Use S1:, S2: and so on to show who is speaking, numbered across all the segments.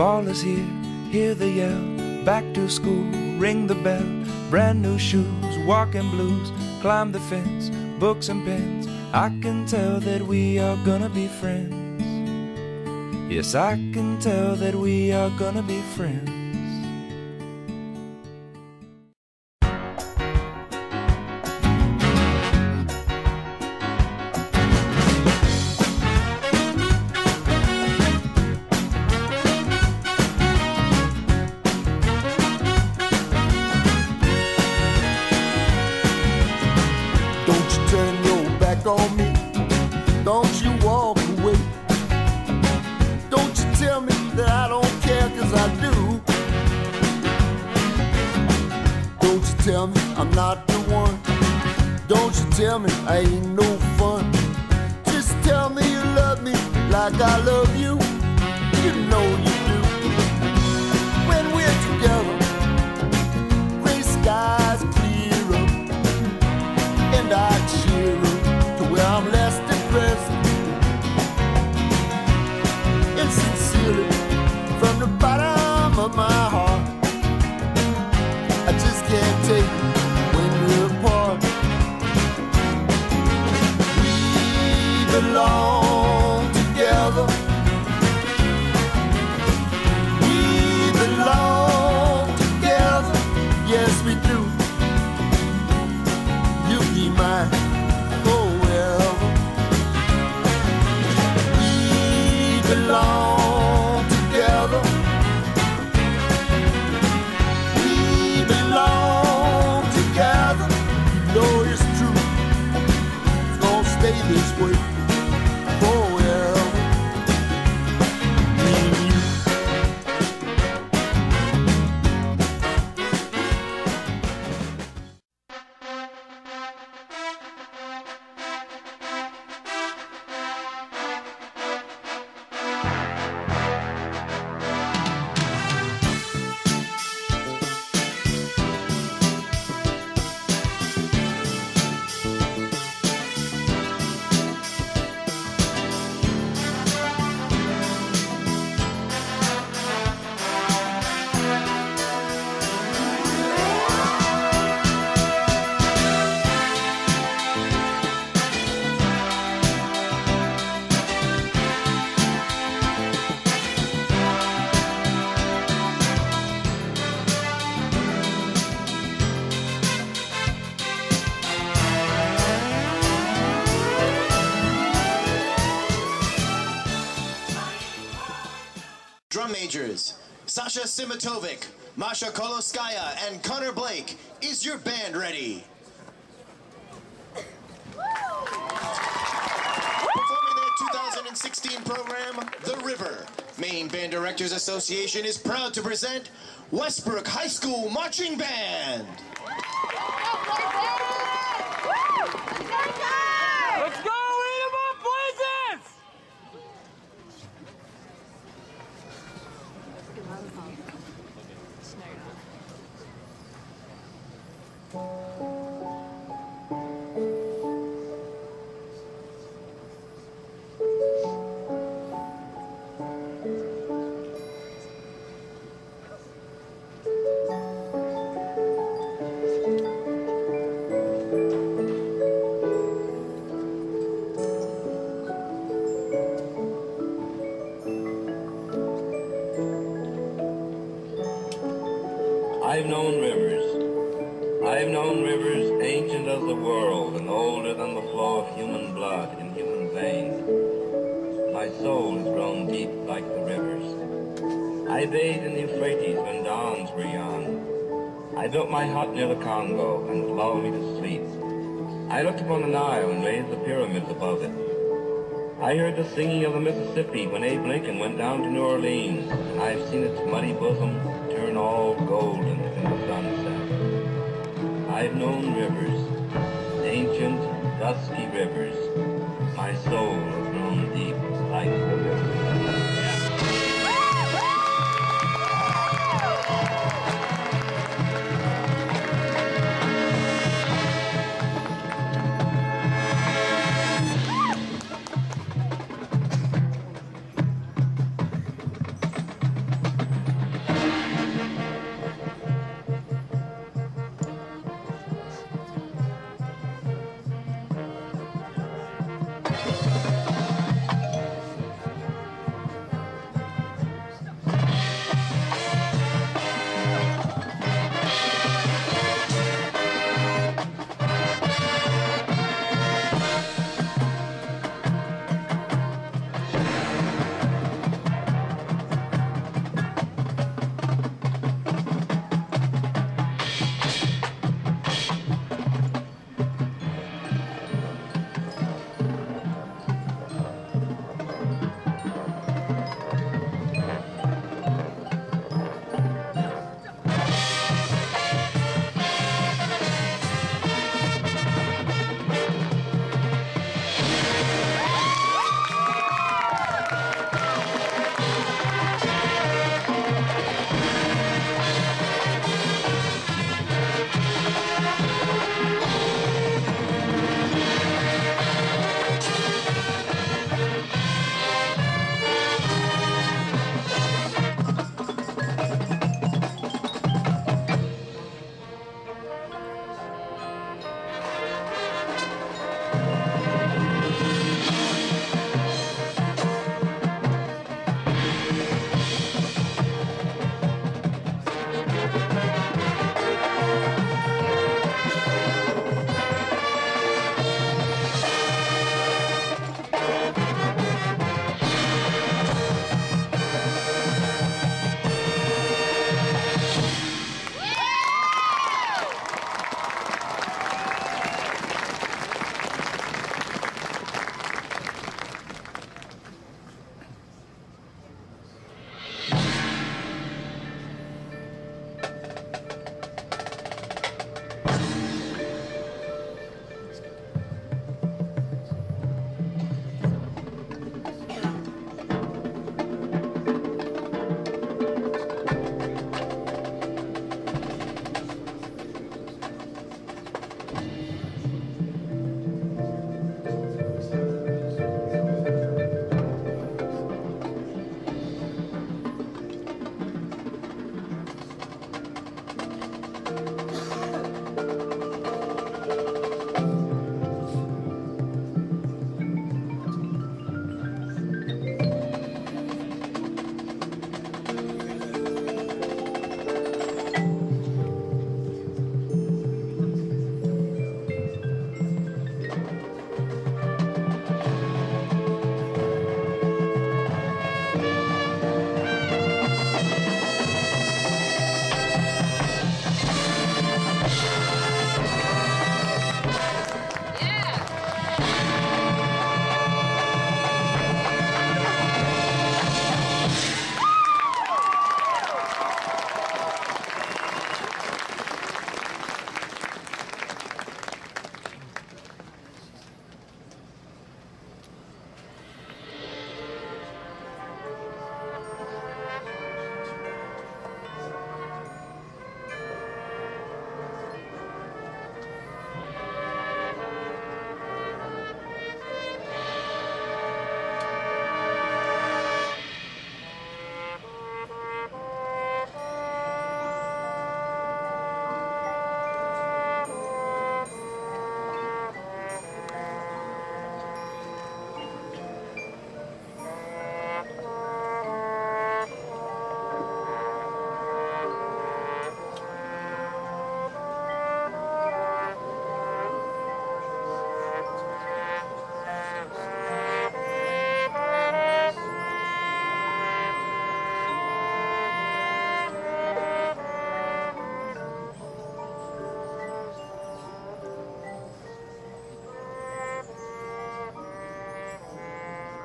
S1: Fall is here, hear the yell. Back to school, ring the bell. Brand new shoes, walking blues. Climb the fence, books and pens. I can tell that we are gonna be friends. Yes, I can tell that we are gonna be friends.
S2: Drum majors, Sasha Simatovic, Masha Koloskaya, and Connor Blake. Is your band ready? Performing their 2016 program, The River, Maine Band Directors Association is proud to present Westbrook High School Marching Band.
S3: Let's go! Eat 'em up, places!
S4: I've known rivers. I've known rivers ancient as the world and older than the flow of human blood in human veins. My soul has grown deep like the rivers. I bathed in the Euphrates when dawns were young. I built my hut near the Congo and it lulled me to sleep. I looked upon the Nile and raised the pyramids above it. I heard the singing of the Mississippi when Abe Lincoln went down to New Orleans, and I've seen its muddy bosom turn all golden in the sunset. I've known rivers, ancient, dusky rivers. My soul has grown deep like the rivers.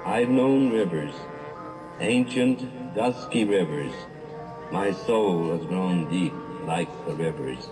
S4: I've known rivers, ancient, dusky rivers. My soul has grown deep like the rivers.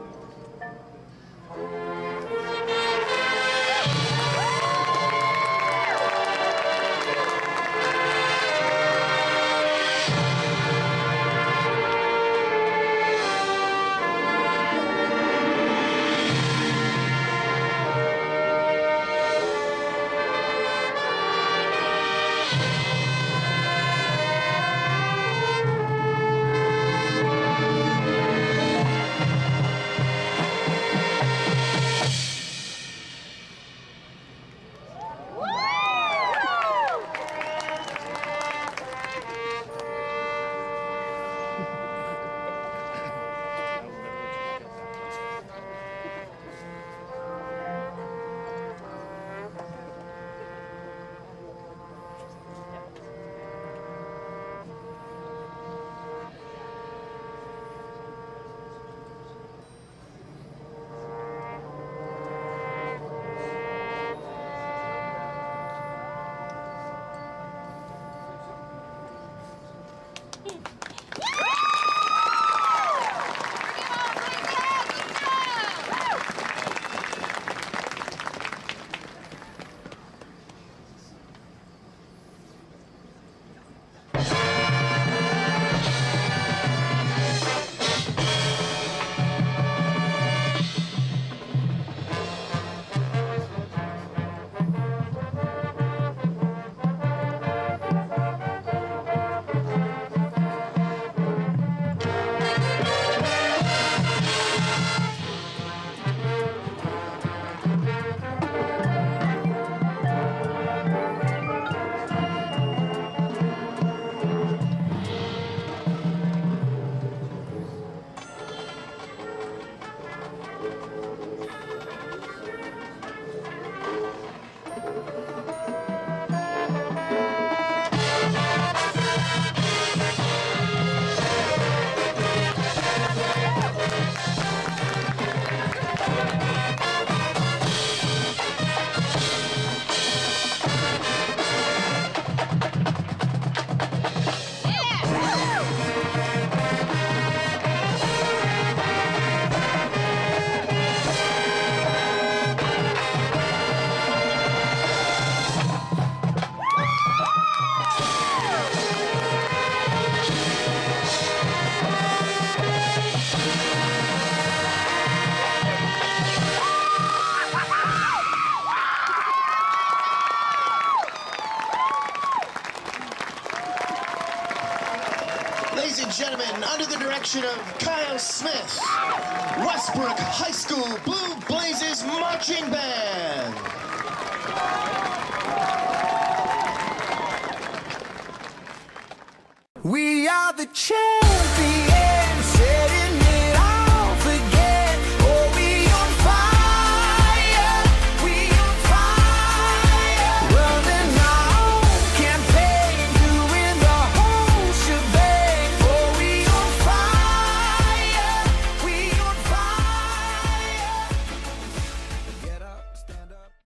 S2: Ladies and gentlemen, under the direction of Kyle Smith, Westbrook High School Blue Blazes Marching Band.
S1: We are the champions.